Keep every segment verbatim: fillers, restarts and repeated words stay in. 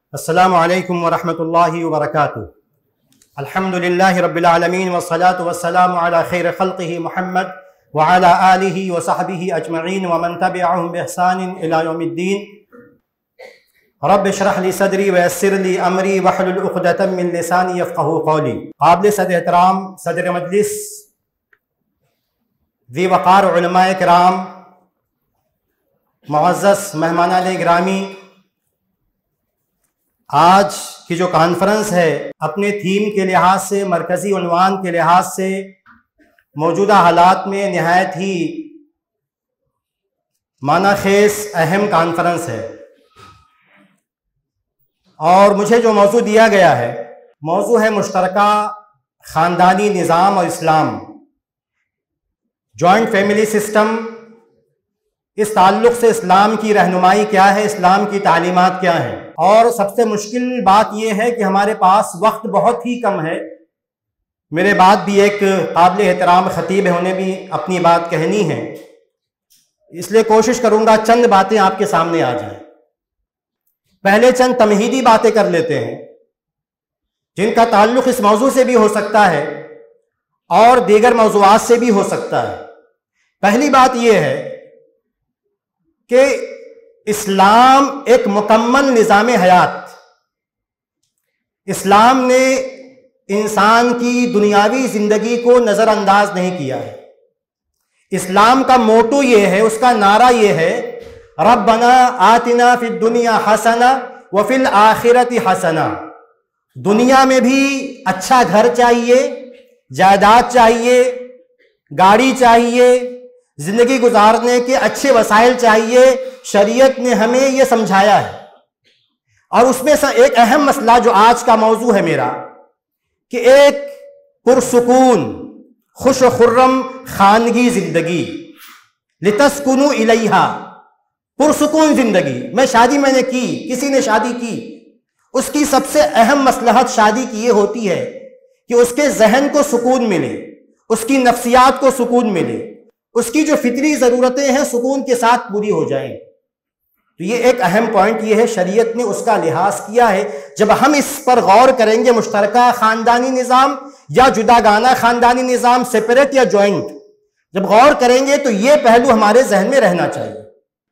السلام علیکم ورحمۃ اللہ وبرکاتہ۔ الحمدللہ رب العالمین والصلاة والسلام علی خیر خلقہ محمد وعلی آلہ وصحبہ اجمعین ومن تبعہم بإحسان الی یوم الدین۔ رب اشرح لی صدری ویسر لی امری واحلل عقدۃ من لسانی یفقہوا قولی۔ قابل صدر احترام صدر مجلس، ذی وقار علماء کرام، معزز مہمانان گرامی، آج کی جو کانفرنس ہے اپنے تھیم کے لحاظ سے، مرکزی عنوان کے لحاظ سے موجودہ حالات میں نہایت ہی معنی خیز اہم کانفرنس ہے، اور مجھے جو موضوع دیا گیا ہے موضوع ہے مشترکہ خاندانی نظام اور اسلام، جوائنٹ فیملی سسٹم۔ اس تعلق سے اسلام کی رہنمائی کیا ہے، اسلام کی تعلیمات کیا ہیں، اور سب سے مشکل بات یہ ہے کہ ہمارے پاس وقت بہت ہی کم ہے۔ میرے بعد بھی ایک قابل احترام خطیب ہے، انہیں بھی اپنی بات کہنی ہے، اس لیے کوشش کروں گا چند باتیں آپ کے سامنے آ جائیں۔ پہلے چند تمہیدی باتیں کر لیتے ہیں جن کا تعلق اس موضوع سے بھی ہو سکتا ہے اور دیگر موضوعات سے بھی ہو سکتا ہے۔ پہلی بات یہ ہے کہ اسلام ایک مکمل نظام حیات، اسلام نے انسان کی دنیاوی زندگی کو نظر انداز نہیں کیا ہے۔ اسلام کا موٹو یہ ہے، اس کا نعرہ یہ ہے، ربنا آتنا فی الدنیا حسنہ وفی الآخرۃ حسنہ۔ دنیا میں بھی اچھا گھر چاہیے، جائیداد چاہیے، گاڑی چاہیے، زندگی گزارنے کے اچھے وسائل چاہیے۔ شریعت نے ہمیں یہ سمجھایا ہے، اور اس میں سے ایک اہم مسئلہ جو آج کا موضوع ہے میرا، کہ ایک پرسکون خوش و خرم خاندگی زندگی، لتسکنوا الیہا، پرسکون زندگی۔ میں شادی میں نے کی، کسی نے شادی کی، اس کی سب سے اہم مصلحت شادی کی یہ ہوتی ہے کہ اس کے ذہن کو سکون ملے، اس کی نفسیات کو سکون ملے، اس کی جو فطری ضرورتیں ہیں سکون کے ساتھ پوری ہو جائیں۔ تو یہ ایک اہم پوائنٹ یہ ہے، شریعت نے اس کا لحاظ کیا ہے۔ جب ہم اس پر غور کریں گے، مشترکہ خاندانی نظام یا جداگانہ خاندانی نظام، سیپریٹ یا جوائنٹ، جب غور کریں گے تو یہ پہلو ہمارے ذہن میں رہنا چاہیے۔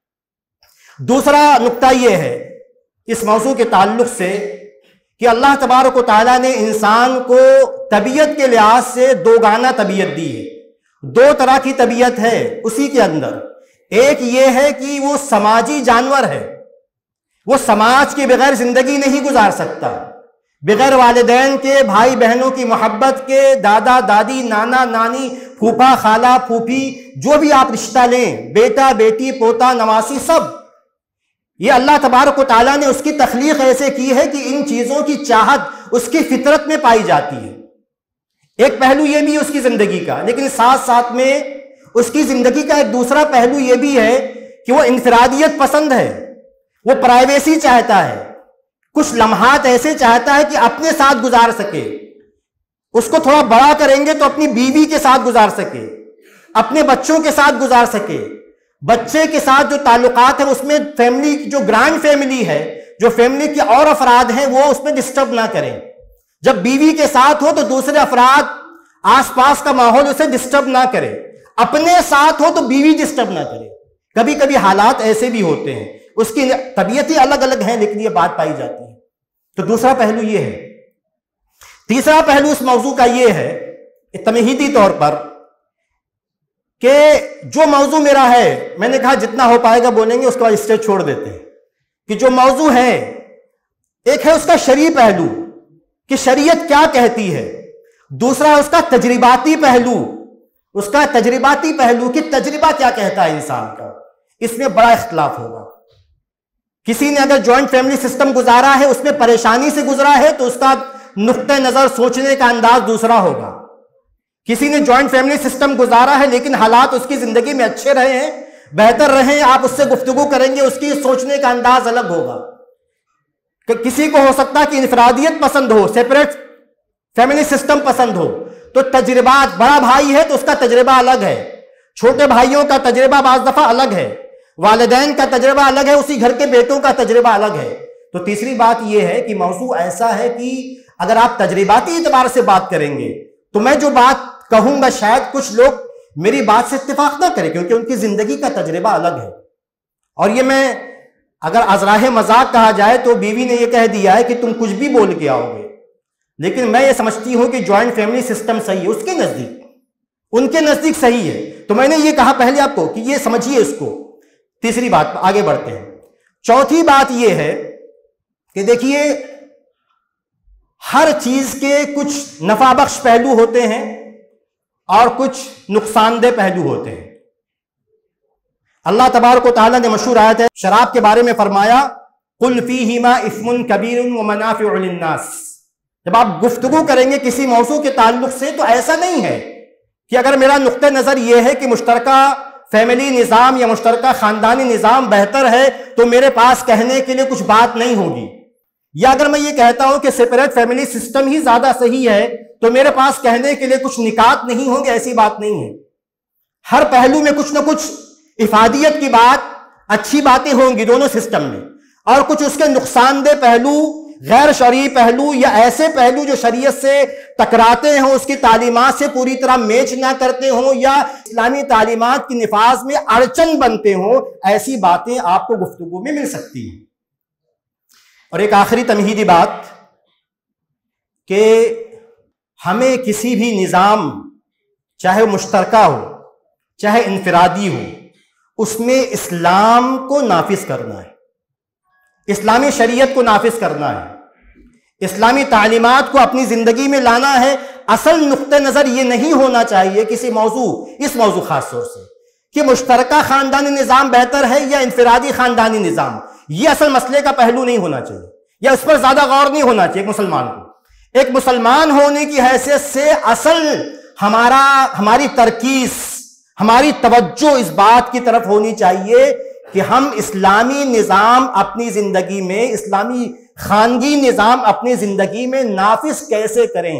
دوسرا نقطہ یہ ہے اس موضوع کے تعلق سے کہ اللہ تبارک و تعالیٰ نے انسان کو طبیعت کے لحاظ سے دو گانا طبیعت دی ہے۔ دو طرح کی طبیعت ہے اسی کے اندر۔ ایک یہ ہے کہ وہ سماجی جانور ہے، وہ سماج کے بغیر زندگی نہیں گزار سکتا، بغیر والدین کے، بھائی بہنوں کی محبت کے، دادا دادی، نانا نانی، پھوپھا خالہ پھوپھی، جو بھی آپ رشتہ لیں، بیٹا بیٹی پوتا نواسی، سب یہ اللہ تبارک و تعالیٰ نے اس کی تخلیق ایسے کی ہے کہ ان چیزوں کی چاہت اس کی فطرت میں پائی جاتی ہے۔ ایک پہلو یہ بھی ہے اس کی زندگی کا، لیکن ساتھ ساتھ میں اس کی زندگی کا ایک دوسرا پہلو یہ بھی ہے کہ وہ انفرادیت پسند ہے، وہ پرائیویسی چاہتا ہے، کچھ لمحات ایسے چاہتا ہے کہ اپنے ساتھ گزار سکے۔ اس کو تھوڑا بڑا کریں گے تو اپنی بیوی کے ساتھ گزار سکے، اپنے بچوں کے ساتھ گزار سکے، بچے کے ساتھ جو تعلقات ہیں اس میں فیملی جو گرانڈ فیملی ہے، جو فیملی کے اور افراد ہیں، وہ اس میں ڈسٹرب نہ کریں۔ جب بیوی کے ساتھ ہو تو دوسرے افراد، آس پاس کا ماحول اسے ڈسٹرب نہ کرے، اپنے ساتھ ہو تو بیوی ڈسٹرب نہ کرے۔ کبھی کبھی حالات ایسے بھی ہوتے ہیں، اس کی طبیعتیں الگ الگ ہیں لیکن یہ بات پائی جاتی ہے۔ تو دوسرا پہلو یہ ہے۔ تیسرا پہلو اس موضوع کا یہ ہے تمہیدی طور پر کہ جو موضوع میرا ہے، میں نے کہا جتنا ہو پائے گا بولیں گے، اس کے بعد اسٹیج چھوڑ دیتے ہیں، کہ جو موضوع ہے ایک ہے اس کا شرعی پہلو کہ شریعت کیا کہتی ہے، دوسرا ہے اس کا تجرباتی پہلو، اس کا تجرباتی پہلو کہ تجربہ کیا کہتا ہے انسان کا۔ اس میں بڑا اختلاف ہوگا۔ کسی نے اگر جوائنٹ فیملی سسٹم گزارا ہے، اس میں پریشانی سے گزرا ہے، تو اس کا نقطہ نظر، سوچنے کا انداز دوسرا ہوگا۔ کسی نے جوائنٹ فیملی سسٹم گزارا ہے لیکن حالات اس کی زندگی میں اچھے رہے ہیں، بہتر رہے ہیں، آپ اس سے گفتگو کریں گے، اس کی سوچنے کا انداز الگ ہوگا۔ کہ کسی کو ہو سکتا ہے کہ انفرادیت پسند ہو، سیپریٹ فیملی سسٹم پسند ہو، تو تجربات، بڑا بھائی ہے تو اس کا تجربہ الگ ہے، چھوٹے بھائیوں کا تجربہ بعض دفعہ الگ ہے، والدین کا تجربہ الگ ہے، اسی گھر کے بیٹوں کا تجربہ الگ ہے۔ تو تیسری بات یہ ہے کہ موضوع ایسا ہے کہ اگر آپ تجرباتی اعتبار سے بات کریں گے تو میں جو بات کہوں گا شاید کچھ لوگ میری بات سے اتفاق نہ کریں، کیونکہ ان کی زندگی کا تجربہ الگ ہے. اور یہ میں اگر ازراہ مذاق کہا جائے تو بیوی نے یہ کہہ دیا ہے کہ تم کچھ بھی بول کے آؤ گے، لیکن میں یہ سمجھتی ہوں کہ جوائنٹ فیملی سسٹم صحیح ہے، اس کے نزدیک ان کے نزدیک صحیح ہے. تو میں نے یہ کہا پہلے آپ کو کہ یہ سمجھیے اس کو. تیسری بات آگے بڑھتے ہیں. چوتھی بات یہ ہے کہ دیکھیے ہر چیز کے کچھ نفع بخش پہلو ہوتے ہیں اور کچھ نقصان دہ پہلو ہوتے ہیں. اللہ تبارک و تعالیٰ نے مشہور آیت ہے شراب کے بارے میں فرمایا قُلْ فِيهِمَا اِثْمٌ كَبِيرٌ وَمَنَافِعُ لِلنَّاسِ. جب آپ گفتگو کریں گے کسی موضوع کے تعلق سے تو ایسا نہیں ہے کہ اگر میرا نقطہ نظر یہ ہے کہ مشترکہ فیملی نظام یا مشترکہ خاندانی نظام بہتر ہے تو میرے پاس کہنے کے لیے کچھ بات نہیں ہوگی، یا اگر میں یہ کہتا ہوں کہ سیپریٹ فیملی سسٹم ہی زیادہ صحیح ہے تو میرے پاس کہنے کے لیے کچھ نکات نہیں ہوں گے، ایسی بات نہیں ہے. ہر پہلو میں کچھ نہ کچھ افادیت کی بات، اچھی باتیں ہوں گی دونوں سسٹم میں، اور کچھ اس کے نقصان دہ پہلو، غیر شرعی پہلو یا ایسے پہلو جو شریعت سے ٹکراتے ہوں، اس کی تعلیمات سے پوری طرح میچ نہ کرتے ہوں یا اسلامی تعلیمات کی نفاذ میں اڑچن بنتے ہوں، ایسی باتیں آپ کو گفتگو میں مل سکتی ہیں. اور ایک آخری تمہیدی بات کہ ہمیں کسی بھی نظام چاہے مشترکہ ہو چاہے انفرادی ہو اس میں اسلام کو نافذ کرنا ہے، اسلامی شریعت کو نافذ کرنا ہے، اسلامی تعلیمات کو اپنی زندگی میں لانا ہے. اصل نقطہ نظر یہ نہیں ہونا چاہیے کسی موضوع اس موضوع خاص طور سے کہ مشترکہ خاندانی نظام بہتر ہے یا انفرادی خاندانی نظام. یہ اصل مسئلے کا پہلو نہیں ہونا چاہیے یا اس پر زیادہ غور نہیں ہونا چاہیے. ایک مسلمان کو ایک مسلمان ہونے کی حیثیت سے اصل ہمارا ہماری ترکیز، ہماری توجہ اس بات کی طرف ہونی چاہیے کہ ہم اسلامی نظام اپنی زندگی میں، اسلامی خانگی نظام اپنی زندگی میں نافذ کیسے کریں.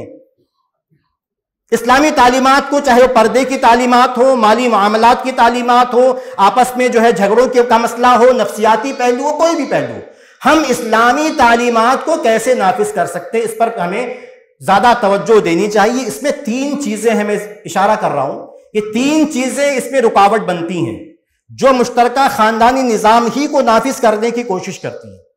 اسلامی تعلیمات کو، چاہے وہ پردے کی تعلیمات ہو، مالی معاملات کی تعلیمات ہو، آپس میں جو ہے جھگڑوں کا مسئلہ ہو، نفسیاتی پہلو ہو، کوئی بھی پہلو، ہم اسلامی تعلیمات کو کیسے نافذ کر سکتے، اس پر ہمیں زیادہ توجہ دینی چاہیے. اس میں تین چیزیں ہیں، میں اشارہ کر رہا ہوں کہ تین چیزیں اس میں رکاوٹ بنتی ہیں جو مشترکہ خاندانی نظام ہی کو نافذ کرنے کی کوشش کرتی ہیں.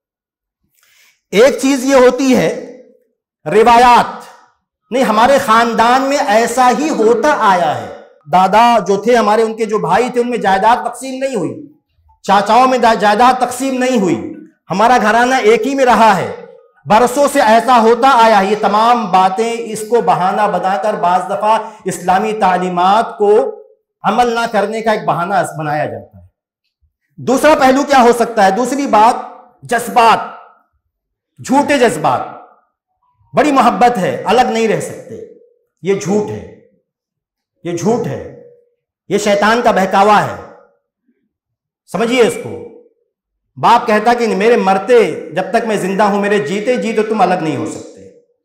ایک چیز یہ ہوتی ہے روایات، نہیں ہمارے خاندان میں ایسا ہی ہوتا آیا ہے، دادا جو تھے ہمارے، ان کے جو بھائی تھے، ان میں جائیداد تقسیم نہیں ہوئی، چاچاؤں میں جائیداد تقسیم نہیں ہوئی، ہمارا گھرانہ ایک ہی میں رہا ہے، برسوں سے ایسا ہوتا آیا. یہ تمام باتیں اس کو بہانہ بنا کر بعض دفعہ اسلامی تعلیمات کو عمل نہ کرنے کا ایک بہانہ بنایا جاتا ہے. دوسرا پہلو کیا ہو سکتا ہے؟ دوسری بات جذبات، جھوٹے جذبات. بڑی محبت ہے، الگ نہیں رہ سکتے، یہ جھوٹ ہے، یہ جھوٹ ہے، یہ شیطان کا بہکاوا ہے. سمجھیے اس کو. باپ کہتا کہ میرے مرتے جب تک میں زندہ ہوں، میرے جیتے جی تو تم الگ نہیں ہو سکتے.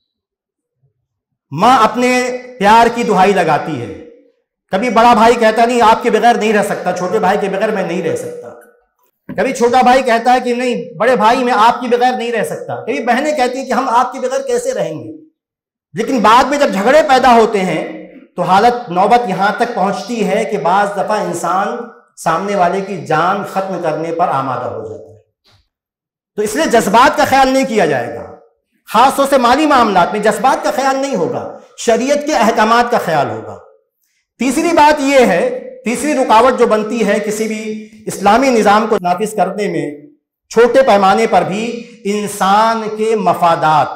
ماں اپنے پیار کی دہائی لگاتی ہے. کبھی بڑا بھائی کہتا نہیں آپ کے بغیر نہیں رہ سکتا، چھوٹے بھائی کے بغیر میں نہیں رہ سکتا. کبھی چھوٹا بھائی کہتا ہے کہ نہیں بڑے بھائی میں آپ کی بغیر نہیں رہ سکتا. کبھی بہنیں کہتی ہیں کہ ہم آپ کے بغیر کیسے رہیں گے. لیکن بعد میں جب جھگڑے پیدا ہوتے ہیں تو حالت نوبت یہاں تک پہنچتی ہے کہ بعض دفعہ انسان سامنے والے کی جان ختم کرنے پر آمادہ ہو جاتا ہے. تو اس لیے جذبات کا خیال نہیں کیا جائے گا، خاص طور سے مالی معاملات میں جذبات کا خیال نہیں ہوگا، شریعت کے احکامات کا خیال ہوگا. تیسری بات یہ ہے، تیسری رکاوٹ جو بنتی ہے کسی بھی اسلامی نظام کو نافذ کرنے میں، چھوٹے پیمانے پر بھی انسان کے مفادات.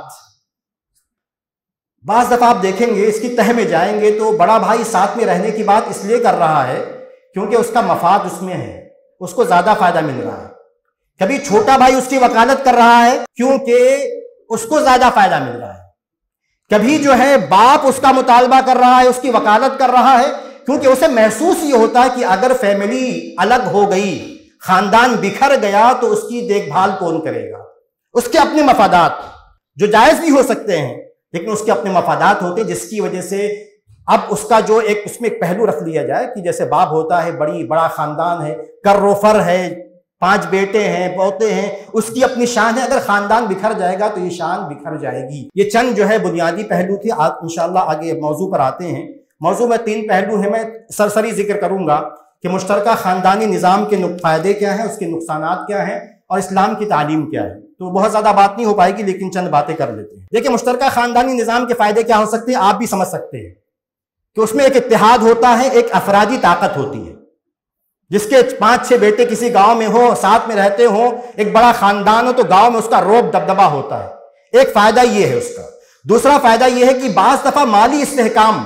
بعض دفعہ آپ دیکھیں گے اس کی تہ میں جائیں گے تو بڑا بھائی ساتھ میں رہنے کی بات اس لیے کر رہا ہے کیونکہ اس کا مفاد اس میں ہے، اس کو زیادہ فائدہ مل رہا ہے. کبھی چھوٹا بھائی اس کی وکالت کر رہا ہے کیونکہ اس کو زیادہ فائدہ مل رہا ہے. کبھی جو ہے باپ اس کا مطالبہ کر رہا ہے، اس کی وکالت کر رہا ہے کیونکہ اسے محسوس یہ ہوتا ہے کہ اگر فیملی الگ ہو گئی، خاندان بکھر گیا تو اس کی دیکھ بھال کون کرے گا. اس کے اپنے مفادات جو جائز بھی ہو سکتے ہیں لیکن اس کے اپنے مفادات ہوتے ہیں، جس کی وجہ سے اب اس کا جو ایک اس میں ایک پہلو رکھ لیا جائے کہ جیسے باپ ہوتا ہے، بڑی بڑا خاندان ہے، کر و فر ہے، پانچ بیٹے ہیں، پوتے ہیں، اس کی اپنی شان ہے. اگر خاندان بکھر جائے گا تو یہ شان بکھر جائے گی. یہ چند جو ہے بنیادی پہلو تھے. آپ انشاءاللہ آگے موضوع پر آتے ہیں. موضوع میں تین پہلو ہیں، میں سرسری ذکر کروں گا کہ مشترکہ خاندانی نظام کے فائدے کیا ہیں، اس کے نقصانات کیا ہیں، اور اسلام کی تعلیم کیا ہے. تو بہت زیادہ بات نہیں ہو پائے گی، لیکن چند باتیں کر لیتے ہیں. دیکھیں مشترکہ خاندانی نظام کے فائدے کیا ہو سکتے ہیں، آپ بھی سمجھ سکتے ہیں کہ اس میں ایک اتحاد ہوتا ہے، ایک افرادی طاقت ہوتی ہے. جس کے پانچ چھ بیٹے کسی گاؤں میں ہو، ساتھ میں رہتے ہوں، ایک بڑا خاندان ہو، تو گاؤں میں اس کا روب دبدبہ ہوتا ہے. ایک فائدہ یہ ہے اس کا. دوسرا فائدہ یہ ہے کہ بعض دفعہ مالی استحکام،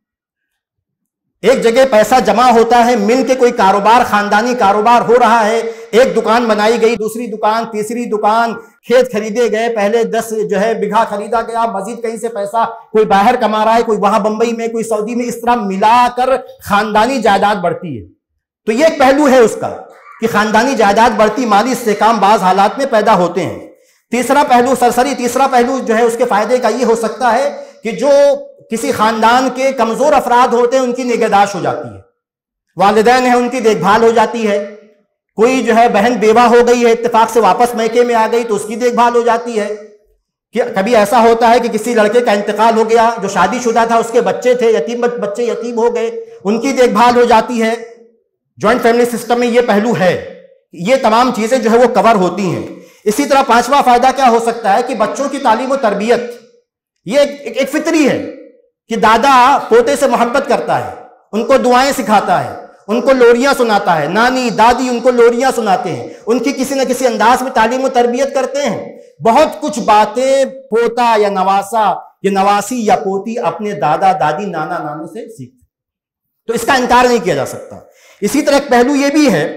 ایک جگہ پیسہ جمع ہوتا ہے، مل کے کوئی کاروبار، خاندانی کاروبار ہو رہا ہے. ایک دکان بنائی گئی، دوسری دکان، تیسری دکان، کھیت خریدے گئے، پہلے دس جو ہے بگھا خریدا گیا، مزید کہیں سے پیسہ کوئی باہر کما رہا ہے، کوئی وہاں بمبئی میں، کوئی سعودی میں. اس طرح ملا کر خاندانی جائیداد بڑھتی ہے. تو یہ ایک پہلو ہے اس کا کہ خاندانی جائیداد بڑھتی، مالی استحکام بعض حالات میں پیدا ہوتے ہیں. تیسرا پہلو سرسری تیسرا پہلو جو ہے اس کے فائدے کا یہ ہو سکتا ہے کہ جو کسی خاندان کے کمزور افراد ہوتے ہیں ان کی نگہداشت ہو جاتی ہے. والدین ہیں، ان کی دیکھ بھال ہو جاتی ہے. کوئی جو ہے بہن بیوہ ہو گئی ہے، اتفاق سے واپس میکے میں آ گئی تو اس کی دیکھ بھال ہو جاتی ہے. کہ کبھی ایسا ہوتا ہے کہ کسی لڑکے کا انتقال ہو گیا، جو شادی شدہ تھا، اس کے بچے تھے، یتیم بچے یتیم ہو گئے، ان کی دیکھ بھال ہو جاتی ہے. جوائنٹ فیملی سسٹم میں یہ پہلو ہے. یہ تمام چیزیں جو ہے وہ کور ہوتی ہیں. اسی طرح پانچواں فائدہ کیا ہو سکتا ہے کہ بچوں کی تعلیم و تربیت. یہ ایک, ایک فطری ہے کہ دادا پوتے سے محبت کرتا ہے، ان کو دعائیں سکھاتا ہے، ان کو لوریاں سناتا ہے، نانی دادی ان کو لوریاں سناتے ہیں، ان کی کسی نہ کسی انداز میں تعلیم و تربیت کرتے ہیں. بہت کچھ باتیں پوتا یا نواسا یا نواسی یا پوتی اپنے دادا دادی نانا نانو سے سیکھتے. تو اس کا انکار نہیں کیا جا سکتا. اسی طرح ایک پہلو یہ بھی ہے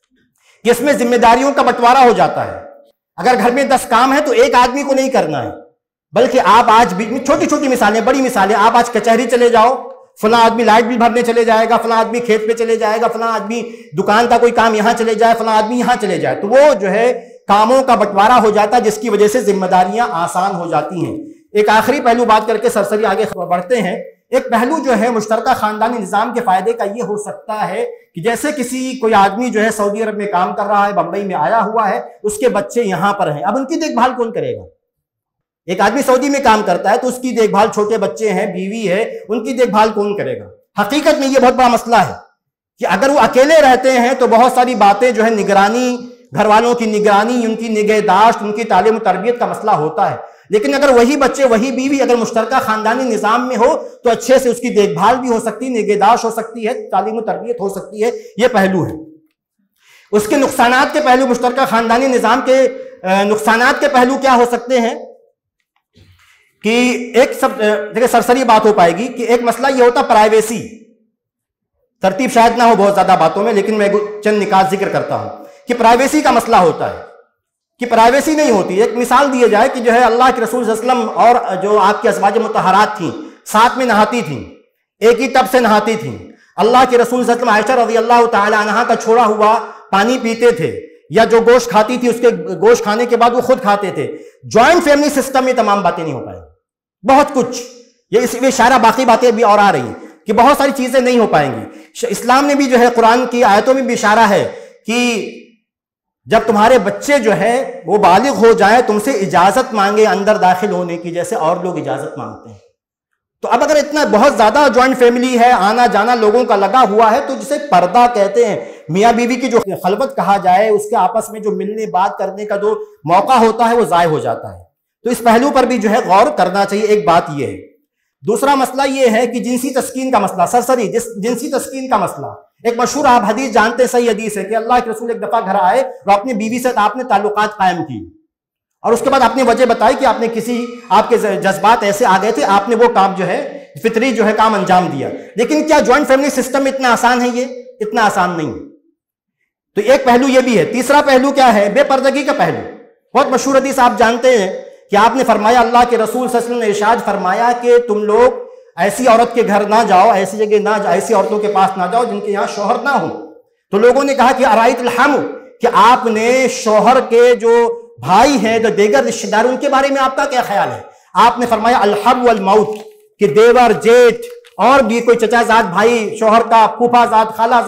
کہ اس میں ذمہ داریوں کا بٹوارا ہو جاتا ہے. اگر گھر میں دس کام ہے تو ایک آدمی کو نہیں کرنا ہے، بلکہ آپ آج بھی چھوٹی چھوٹی مثالیں، بڑی مثالیں، آپ آج کچہری چلے جاؤ، فلاں آدمی لائٹ بل بھرنے چلے جائے گا، فلاں آدمی کھیت پہ چلے جائے گا، فلاں آدمی دکان کا کوئی کام یہاں چلے جائے، فلاں آدمی یہاں چلے جائے. تو وہ جو ہے کاموں کا بٹوارا ہو جاتا ہے، جس کی وجہ سے ذمہ داریاں آسان ہو جاتی ہیں. ایک آخری پہلو بات کر کے سرسری آگے بڑھتے ہیں. ایک پہلو جو ہے مشترکہ خاندانی نظام کے فائدے کا یہ ہو سکتا ہے کہ جیسے کسی کوئی آدمی جو ہے سعودی عرب میں کام کر رہا ہے، بمبئی میں آیا ہوا ہے، اس کے بچے یہاں پر ہیں. اب ان کی دیکھ بھال کون کرے گا؟ ایک آدمی سعودی میں کام کرتا ہے تو اس کی دیکھ بھال، چھوٹے بچے ہیں، بیوی ہے، ان کی دیکھ بھال کون کرے گا؟ حقیقت میں یہ بہت بڑا مسئلہ ہے کہ اگر وہ اکیلے رہتے ہیں تو بہت ساری باتیں جو ہے نگرانی، گھر والوں کی نگرانی، ان کی نگہداشت، ان کی تعلیم و تربیت کا مسئلہ ہوتا ہے. لیکن اگر وہی بچے، وہی بیوی اگر مشترکہ خاندانی نظام میں ہو تو اچھے سے اس کی دیکھ بھال بھی ہو سکتی ہے، نگہداشت ہو سکتی ہے، تعلیم و تربیت ہو سکتی ہے. یہ پہلو ہے. اس کے نقصانات کے پہلو، مشترکہ خاندانی نظام کے نقصانات کے پہلو کیا ہو سکتے ہیں کہ ایک سب دیکھیں سرسری بات ہو پائے گی کہ ایک مسئلہ یہ ہوتا پرائیویسی. ترتیب شاید نہ ہو بہت زیادہ باتوں میں، لیکن میں چند نکات ذکر کرتا ہوں کہ پرائیویسی کا مسئلہ ہوتا ہے کہ پرائیویسی نہیں ہوتی. ایک مثال دی جائے کہ جو ہے اللہ کے رسول صلی اللہ علیہ وسلم اور جو آپ کی ازواج مطہرات تھیں ساتھ میں نہاتی تھیں، ایک ہی ٹب سے نہاتی تھیں. اللہ کے رسول صلی اللہ علیہ وسلم عائشہ رضی اللہ تعالی عنہا کا چھوڑا ہوا پانی پیتے تھے، یا جو گوشت کھاتی تھی اس کے گوشت کھانے کے بعد وہ خود کھاتے تھے. جوائنٹ فیملی سسٹم میں تمام باتیں نہیں ہو پائیں. بہت کچھ یہ اس میں اشارہ، باقی باتیں بھی اور آ رہی ہیں کہ بہت ساری چیزیں نہیں ہو پائیں گی. اسلام نے بھی جو ہے قرآن کی آیتوں میں بھی اشارہ ہے کہ جب تمہارے بچے جو ہے وہ بالغ ہو جائیں تم سے اجازت مانگے اندر داخل ہونے کی، جیسے اور لوگ اجازت مانگتے ہیں. تو اب اگر اتنا بہت زیادہ جوائنٹ فیملی ہے، آنا جانا لوگوں کا لگا ہوا ہے، تو جسے پردہ کہتے ہیں، میاں بیوی کی جو خلوت کہا جائے، اس کے آپس میں جو ملنے بات کرنے کا جو موقع ہوتا ہے وہ ضائع ہو جاتا ہے. تو اس پہلو پر بھی جو ہے غور کرنا چاہیے. ایک بات یہ ہے. دوسرا مسئلہ یہ ہے کہ جنسی تسکین کا مسئلہ، سرسری جنسی تسکین کا مسئلہ. ایک مشہور آپ حدیث جانتے ہیں، صحیح حدیث ہے کہ اللہ کے رسول ایک دفعہ گھر آئے اور اپنی بیوی سے آپ نے تعلقات قائم کی، اور اس کے بعد آپ نے وجہ بتائی کہ آپ نے کسی آپ کے جذبات ایسے آ گئے تھے، آپ نے وہ کام جو ہے فطری جو ہے کام انجام دیا. لیکن کیا جوائنٹ فیملی سسٹم اتنا آسان ہے؟ یہ اتنا آسان نہیں ہے. تو ایک پہلو یہ بھی ہے. تیسرا پہلو کیا ہے؟ بے پردگی کا پہلو. بہت مشہور حدیث آپ جانتے ہیں کہ آپ نے فرمایا، اللہ کے رسول صلی اللہ علیہ وسلم نے ارشاد فرمایا کہ تم لوگ ایسی عورت کے گھر نہ جاؤ، ایسی جگہ نہ جاؤ، ایسی عورتوں کے پاس نہ جاؤ جن کے یہاں شوہر نہ ہو. تو لوگوں نے کہا کہ ارائیت الحم، کہ آپ نے شوہر کے جو بھائی ہیں، جو دیگر رشتہ دار، ان کے بارے میں آپ کا کیا خیال ہے؟ آپ نے فرمایا الحب والموت، کہ دیور، جیٹھ اور بھی کوئی چچا زاد بھائی شوہر کا، پھوپھا زاد، خالہ زاد،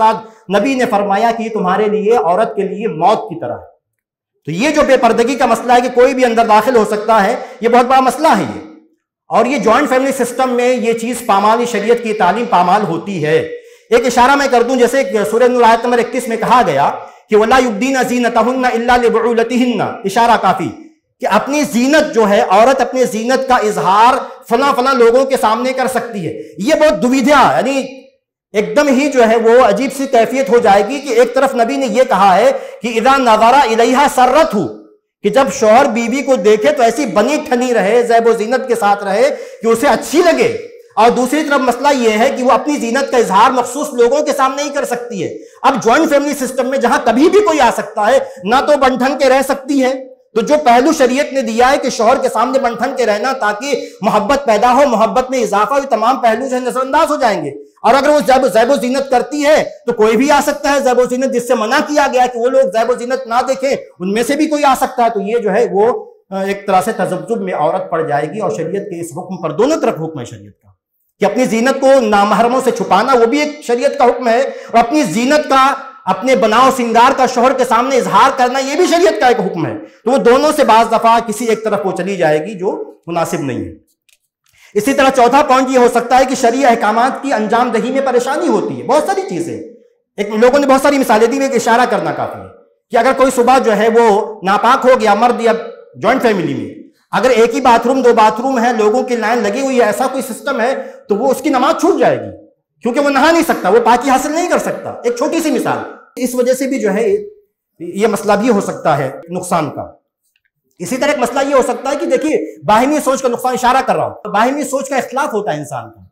نبی نے فرمایا کہ تمہارے لیے عورت کے لیے موت کی طرح ہے۔ تو یہ جو بے پردگی کا مسئلہ ہے کہ کوئی بھی اندر داخل ہو سکتا ہے، یہ بہت بڑا مسئلہ ہے یہ، اور یہ جوائنٹ فیملی سسٹم میں یہ چیز پامال، شریعت کی تعلیم پامال ہوتی ہے۔ ایک اشارہ میں کر دوں، جیسے سورہ نور آیت نمبر اکیس میں کہا گیا کہ وَلَا يُبْدِينَ زِينَتَهُنَّ إِلَّا لِبُعُولَتِهِنَّ، اشارہ کافی کہ اپنی زینت جو ہے، عورت اپنی زینت کا اظہار فلاں فلاں لوگوں کے سامنے کر سکتی ہے۔ یہ بہت دویدھا، یعنی ایک دم ہی جو ہے وہ عجیب سی کیفیت ہو جائے گی کہ ایک طرف نبی نے یہ کہا ہے کہ اذا نظر الیہا سرت ہو، کہ جب شوہر بیوی کو دیکھے تو ایسی بنی ٹھنی رہے، زیب و زینت کے ساتھ رہے کہ اسے اچھی لگے، اور دوسری طرف مسئلہ یہ ہے کہ وہ اپنی زینت کا اظہار مخصوص لوگوں کے سامنے ہی کر سکتی ہے۔ اب جوائنٹ فیملی سسٹم میں جہاں کبھی بھی کوئی آ سکتا ہے، نہ تو بن ٹھن کے رہ سکتی ہے، تو جو پہلو شریعت نے دیا ہے کہ شوہر کے سامنے بن ٹھن کے رہنا تاکہ محبت پیدا ہو، محبت میں اضافہ ہو، تمام پہلو جو ہے نظر انداز ہو جائیں گے۔ اور اگر وہ زیب زیب و زینت کرتی ہے تو کوئی بھی آ سکتا ہے زیب و زینت، جس سے منع کیا گیا کہ وہ لوگ زیب و زینت نہ دیکھیں، ان میں سے بھی کوئی آ سکتا ہے، تو یہ جو ہے وہ ایک طرح سے تذبذب میں عورت پڑ جائے گی۔ اور شریعت کے اس حکم پر دونوں طرف حکم ہے شریعت کا کہ اپنی زینت کو نامحرموں سے چھپانا وہ بھی ایک شریعت کا حکم ہے، اور اپنی زینت کا، اپنے بناؤ سنگار کا شوہر کے سامنے اظہار کرنا یہ بھی شریعت کا ایک حکم ہے۔ تو وہ دونوں سے بعض دفعہ کسی ایک طرف وہ چلی جائے گی جو مناسب نہیں ہے۔ اسی طرح چوتھا پوائنٹ یہ ہو سکتا ہے کہ شرعی احکامات کی انجام دہی میں پریشانی ہوتی ہے۔ بہت ساری چیزیں، ایک لوگوں نے بہت ساری مثالیں دی، ایک اشارہ کرنا کافی ہے کہ اگر کوئی صبح جو ہے وہ ناپاک ہو گیا، مرد یا جوائنٹ فیملی میں اگر ایک ہی باتھ روم، دو باتھ روم ہے، لوگوں کی لائن لگی ہوئی ہے، ایسا کوئی سسٹم ہے، تو وہ اس کی نماز چھوٹ جائے گی، کیونکہ وہ نہا نہیں سکتا، وہ پاکی حاصل نہیں کر سکتا۔ ایک چھوٹی سی مثال، اس وجہ سے بھی جو ہے یہ مسئلہ بھی ہو سکتا ہے نقصان کا۔ اسی طرح ایک مسئلہ یہ ہو سکتا ہے کہ دیکھیے باہمی سوچ کا نقصان، اشارہ کر رہا ہوں، باہمی سوچ کا اختلاف ہوتا ہے انسان کا۔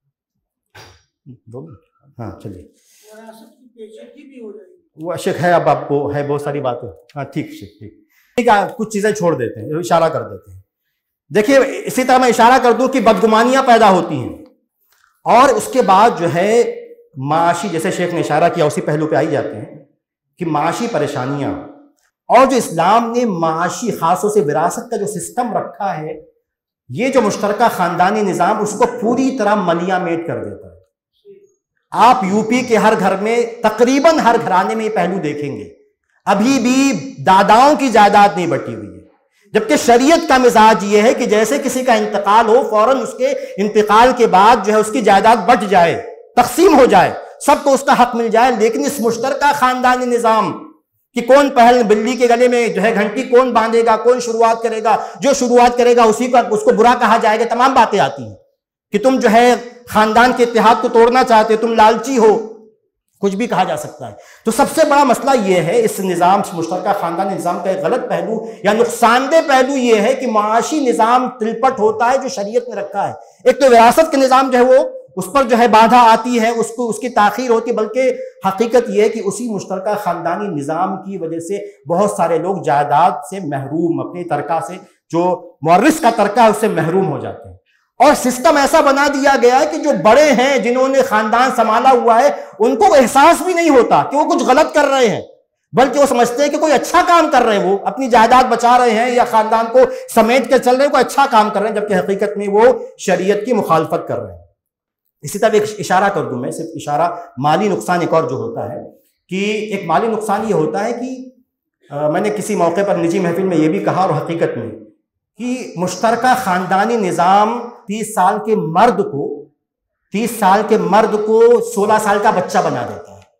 ہاں چلیے، وہ شک ہے، اب آپ کو ہے بہت ساری باتیں، ہاں ٹھیک شک ٹھیک ٹھیک ہے، کچھ چیزیں چھوڑ دیتے ہیں، اشارہ کر دیتے ہیں۔ دیکھیے اسی طرح میں اشارہ کر دوں کہ بدگمانیاں پیدا ہوتی ہیں، اور اس کے بعد جو ہے معاشی، جیسے شیخ نے اشارہ کیا اسی پہلو پہ آئی جاتے ہیں کہ معاشی پریشانیاں، اور جو اسلام نے معاشی خاصوں سے وراثت کا جو سسٹم رکھا ہے، یہ جو مشترکہ خاندانی نظام اس کو پوری طرح ملیاں میٹ کر دیتا ہے۔ آپ یو پی کے ہر گھر میں، تقریباً ہر گھرانے میں یہ پہلو دیکھیں گے، ابھی بھی داداؤں کی جائیداد نہیں بٹی ہوئی ہے، جبکہ شریعت کا مزاج یہ ہے کہ جیسے کسی کا انتقال ہو، فوراً اس کے انتقال کے بعد جو ہے اس کی جائیداد بٹ جائے، تقسیم ہو جائے، سب کو اس کا حق مل جائے۔ لیکن اس مشترکہ خاندانی نظام کہ کون پہل بلی کے گلے میں جو ہے گھنٹی کون باندھے گا، کون شروعات کرے گا، جو شروعات کرے گا اسی کا اس کو برا کہا جائے گا، تمام باتیں آتی ہیں کہ تم جو ہے خاندان کے اتحاد کو توڑنا چاہتے، تم لالچی ہو، کچھ بھی کہا جا سکتا ہے۔ تو سب سے بڑا مسئلہ یہ ہے اس نظام، مشترکہ خاندانی نظام کا ایک غلط پہلو یا نقصان دہ پہلو یہ ہے کہ معاشی نظام تلپٹ ہوتا ہے جو شریعت نے رکھا ہے۔ ایک تو وراثت کا نظام جو ہے وہ اس پر جو ہے بادھا آتی ہے، اس کو اس کی تاخیر ہوتی ہے، بلکہ حقیقت یہ ہے کہ اسی مشترکہ خاندانی نظام کی وجہ سے بہت سارے لوگ جائیداد سے محروم، اپنی ترکہ سے، جو مورث کا ترکہ ہے اس سے محروم ہو جاتے ہیں۔ اور سسٹم ایسا بنا دیا گیا ہے کہ جو بڑے ہیں جنہوں نے خاندان سنبھالا ہوا ہے ان کو احساس بھی نہیں ہوتا کہ وہ کچھ غلط کر رہے ہیں، بلکہ وہ سمجھتے ہیں کہ کوئی اچھا کام کر رہے ہیں، وہ اپنی جائیداد بچا رہے ہیں یا خاندان کو سمیٹ کر چل رہے ہیں، کوئی اچھا کام کر رہے ہیں، جبکہ حقیقت میں وہ شریعت کی مخالفت کر رہے ہیں۔ اسی طرح ایک اشارہ کر دوں میں، صرف اشارہ، مالی نقصان ایک اور جو ہوتا ہے کہ ایک مالی نقصان یہ ہوتا ہے کہ میں نے کسی موقع پر نجی محفل میں یہ بھی کہا، اور حقیقت میں کہ مشترکہ خاندانی نظام تیس سال کے مرد کو تیس سال کے مرد کو سولہ سال کا بچہ بنا دیتا ہے،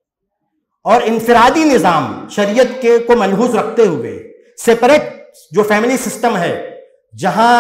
اور انفرادی نظام شریعت کے کو ملحوظ رکھتے ہوئے سیپریٹ جو فیملی سسٹم ہے، جہاں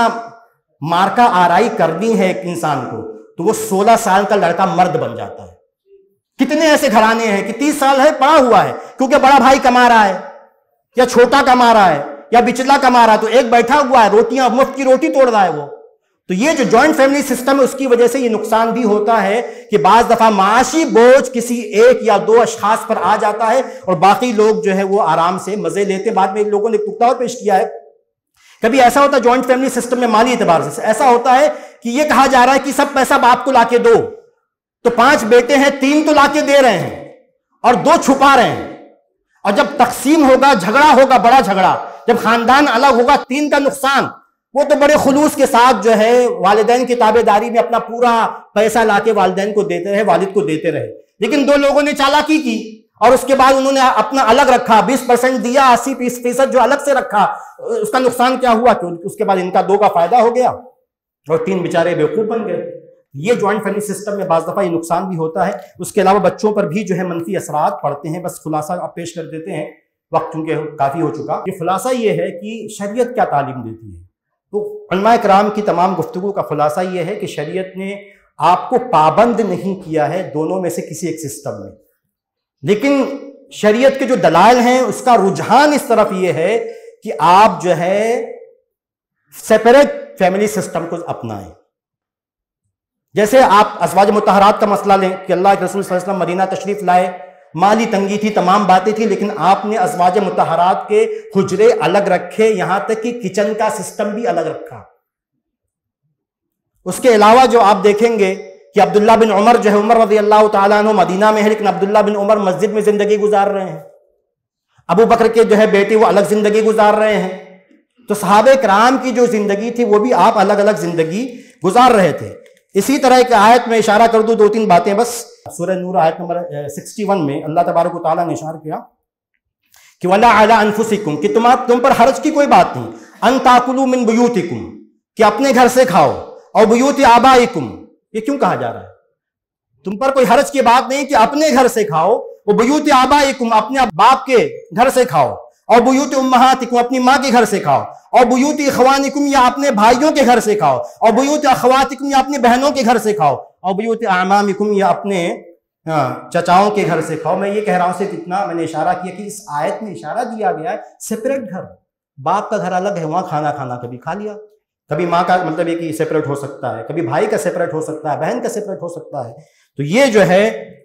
مارکا آرائی کرنی ہے ایک انسان کو، تو وہ سولہ سال کا لڑکا مرد بن جاتا ہے۔ کتنے ایسے گھرانے ہیں کہ تیس سال ہے پڑا ہوا ہے، کیونکہ بڑا بھائی کما رہا ہے یا چھوٹا کما رہا ہے یا بچلا کما رہا ہے، تو ایک بیٹھا ہوا ہے، روٹیاں مفت کی روٹی توڑ رہا ہے وہ۔ تو یہ جو جوائنٹ فیملی سسٹم ہے اس کی وجہ سے یہ نقصان بھی ہوتا ہے کہ بعض دفعہ معاشی بوجھ کسی ایک یا دو اشخاص پر آ جاتا ہے اور باقی لوگ جو ہے وہ آرام سے مزے لیتے ہیں۔ بعد میں لوگوں نے ایک نقطہ اور پیش کیا ہے، کبھی ایسا ہوتا ہے جوائنٹ فیملی سسٹم میں مالی اعتبار سے ایسا ہوتا ہے کہ یہ کہا جا رہا ہے کہ سب پیسہ باپ کو لا کے دو، تو پانچ بیٹے ہیں، تین تو لا کے دے رہے ہیں اور دو چھپا رہے ہیں، اور جب تقسیم ہوگا، جھگڑا ہوگا، بڑا جھگڑا، جب خاندان الگ ہوگا، تین کا نقصان، وہ تو بڑے خلوص کے ساتھ جو ہے والدین کی تابع داری میں اپنا پورا پیسہ لا کے والدین کو دیتے رہے، والد کو دیتے رہے، لیکن دو لوگوں نے چالاکی کی اور اس کے بعد انہوں نے اپنا الگ رکھا، بیس پرسنٹ دیا، اسی فیصد جو الگ سے رکھا، اس کا نقصان کیا ہوا کہ اس کے بعد ان کا دو کا فائدہ ہو گیا اور تین بیچارے بیوقوف بن گئے۔ یہ جوائنٹ فیملی سسٹم میں بعض دفعہ یہ نقصان بھی ہوتا ہے۔ اس کے علاوہ بچوں پر بھی جو ہے منفی اثرات پڑتے ہیں۔ بس خلاصہ آپ پیش کر دیتے ہیں، وقت چونکہ کافی ہو چکا۔ یہ خلاصہ یہ ہے کہ شریعت کیا تعلیم دیتی ہے۔ تو علماء کرام کی تمام گفتگو کا خلاصہ یہ ہے کہ شریعت نے آپ کو پابند نہیں کیا ہے دونوں میں سے کسی ایک سسٹم میں، لیکن شریعت کے جو دلائل ہیں اس کا رجحان اس طرف یہ ہے کہ آپ جو ہے سیپریٹ فیملی سسٹم کو اپنائیں۔ جیسے آپ ازواج مطہرات کا مسئلہ لیں کہ اللہ کے رسول صلی اللہ علیہ وسلم مدینہ تشریف لائے، مالی تنگی تھی، تمام باتیں تھی، لیکن آپ نے ازواج مطہرات کے حجرے الگ رکھے، یہاں تک کہ کچن کا سسٹم بھی الگ رکھا۔ اس کے علاوہ جو آپ دیکھیں گے کہ عبداللہ بن عمر جو ہے، عمر رضی اللہ تعالیٰ عنہ مدینہ میں ہے لیکن عبداللہ بن عمر مسجد میں زندگی گزار رہے ہیں۔ ابو بکر کے جو ہے بیٹے وہ الگ زندگی گزار رہے ہیں۔ تو صحابہ کرام کی جو زندگی تھی وہ بھی آپ الگ الگ زندگی گزار رہے تھے۔ اسی طرح ایک آیت میں اشارہ کر دوں، دو تین باتیں بس۔ سورہ نور آیت نمبر اکسٹھ میں اللہ تبارک و تعالیٰ نے اشارہ کیا کہ وَلَا عَلَىٰ أَنفُسِكُمْ، کہ تم پر حرج کی کوئی بات نہیں، أَن تَأْكُلُوا مِن بُيُوتِكُمْ، کہ اپنے گھر سے کھاؤ، اور بُيُوتِ آبَائِكُمْ، یہ کیوں کہا جا رہا ہے؟ تم پر کوئی حرج کی بات نہیں کہ اپنے گھر سے کھاؤ، اور بُيُوتِ آبَائِكُمْ، اپنے باپ کے گھر سے کھاؤ، اور بُيُوتِ أُمَّهَاتِكُمْ، اپنی ماں کے گھر سے کھاؤ، اور بُيُوتِ إِخْوَانِكُمْ، یا اپنے بھائیوں کے گھر سے کھاؤ، اور بُيُوتِ أَخَوَاتِكُمْ، یا اپنی بہنوں کے گھر سے کھاؤ، اور بُيُوتِ أَعْمَامِكُمْ، یا اپنے چچاؤں کے گھر سے کھاؤ۔ میں یہ کہہ رہا ہوں صرف اتنا میں نے اشارہ کیا کہ اس آیت میں اشارہ دیا گیا ہے سیپریٹ گھر، باپ کا گھر الگ ہے، وہاں کھانا کھانا کبھی کھا لیا، کبھی ماں کا مطلب یہ کہ سیپریٹ ہو سکتا ہے، کبھی بھائی کا سیپریٹ ہو سکتا ہے، بہن کا سیپریٹ ہو سکتا ہے۔ تو یہ جو ہے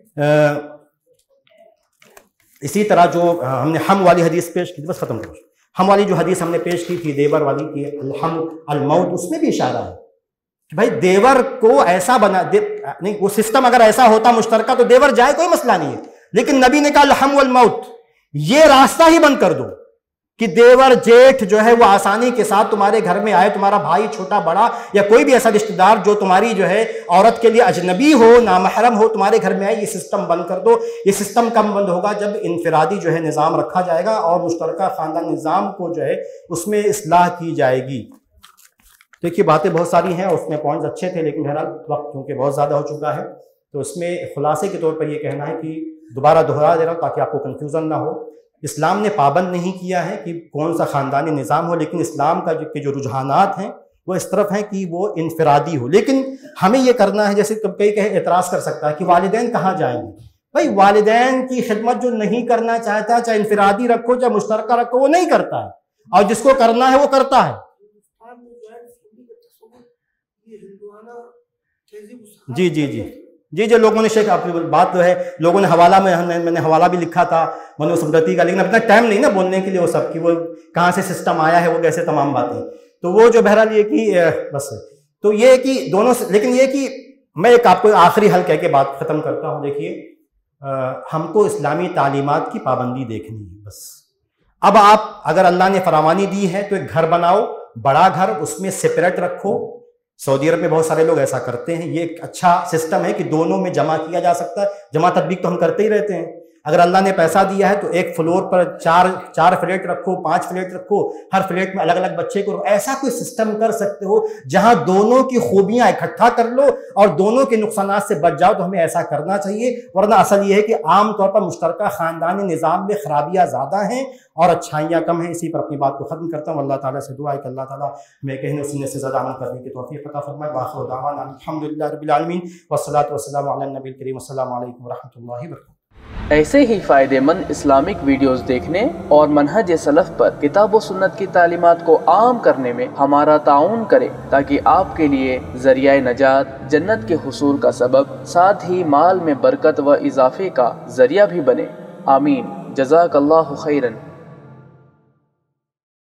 اسی طرح جو ہم نے ہم والی حدیث پیش کی، بس ختم کرو، ہم والی جو حدیث ہم نے پیش کی تھی دیور والی کی الحم الموت، اس میں بھی اشارہ ہے کہ بھائی دیور کو ایسا بنا دے نہیں، وہ سسٹم اگر ایسا ہوتا مشترکہ تو دیور جائے کوئی مسئلہ نہیں ہے، لیکن نبی نے کہا الحم والموت، یہ راستہ ہی بند کر دو کہ دیور جیٹھ جو ہے وہ آسانی کے ساتھ تمہارے گھر میں آئے، تمہارا بھائی چھوٹا بڑا یا کوئی بھی ایسا رشتہ دار جو تمہاری جو ہے عورت کے لیے اجنبی ہو، نامحرم ہو، تمہارے گھر میں آئے، یہ سسٹم بند کر دو۔ یہ سسٹم کم بند ہوگا جب انفرادی جو ہے نظام رکھا جائے گا اور مشترکہ خاندان نظام کو جو ہے اس میں اصلاح کی جائے گی۔ دیکھیے باتیں بہت ساری ہیں، اس میں پوائنٹس اچھے تھے، لیکن بہرحال وقت کیونکہ بہت زیادہ ہو چکا ہے تو اس میں خلاصے کے طور پر یہ کہنا ہے کہ دوبارہ دہرا دے رہا ہوں تاکہ آپ کو کنفیوژن نہ ہو۔ اسلام نے پابند نہیں کیا ہے کہ کون سا خاندانی نظام ہو، لیکن اسلام کا جو, جو رجحانات ہیں وہ اس طرف ہیں کہ وہ انفرادی ہو، لیکن ہمیں یہ کرنا ہے، جیسے کئی کہیں اعتراض کر سکتا ہے کہ والدین کہاں جائیں گے؟ بھائی والدین کی خدمت جو نہیں کرنا چاہتا، چاہے انفرادی رکھو چاہے مشترکہ رکھو، وہ نہیں کرتا ہے، اور جس کو کرنا ہے وہ کرتا ہے۔ جی جی جی جی جو لوگوں نے شیخ آپ کی بات جو ہے لوگوں نے حوالہ میں میں نے حوالہ بھی لکھا تھا منو سمرتی کا، لیکن اپنا ٹائم نہیں نا بولنے کے لیے وہ سب کی، وہ کہاں سے سسٹم آیا ہے وہ کیسے تمام باتیں، تو وہ جو بہرحال یہ کہ بس تو یہ کہ دونوں سے، لیکن یہ کہ میں ایک آپ کو آخری حل کہہ کے بات ختم کرتا ہوں۔ دیکھیے ہم کو اسلامی تعلیمات کی پابندی دیکھنی ہے بس۔ اب آپ اگر اللہ نے فراوانی دی ہے تو ایک گھر بناؤ، بڑا گھر، اس میں سیپریٹ رکھو۔ سعودی عرب میں بہت سارے لوگ ایسا کرتے ہیں، یہ ایک اچھا سسٹم ہے کہ دونوں میں جمع کیا جا سکتا ہے، جمع تطبیق تو ہم کرتے ہی رہتے ہیں۔ اگر اللہ نے پیسہ دیا ہے تو ایک فلور پر چار چار فلیٹ رکھو، پانچ فلیٹ رکھو، ہر فلیٹ میں الگ الگ بچے کو، ایسا کوئی سسٹم کر سکتے ہو جہاں دونوں کی خوبیاں اکٹھا کر لو اور دونوں کے نقصانات سے بچ جاؤ، تو ہمیں ایسا کرنا چاہیے۔ ورنہ اصل یہ ہے کہ عام طور پر مشترکہ خاندانی نظام میں خرابیاں زیادہ ہیں اور اچھائیاں کم ہیں۔ اسی پر اپنی بات کو ختم کرتا ہوں۔ اللہ تعالیٰ سے دعا ہے کہ اللہ تعالیٰ ہمیں کہنے و سننے سے زیادہ عمل کرنے کی توفیق عطا فرمائے۔ وآخر دعوانا الحمدللہ رب العالمین والصلاۃ والسلام علی النبی الکریم۔ السلام علیکم ورحمۃ اللہ وبرکاتہ۔ ایسے ہی فائدہ مند اسلامک ویڈیوز دیکھنے اور منہج سلف پر کتاب و سنت کی تعلیمات کو عام کرنے میں ہمارا تعاون کریں تاکہ آپ کے لیے ذریعہ نجات، جنت کے حصول کا سبب، ساتھ ہی مال میں برکت و اضافے کا ذریعہ بھی بنے۔ آمین۔ جزاک اللہ خیرن۔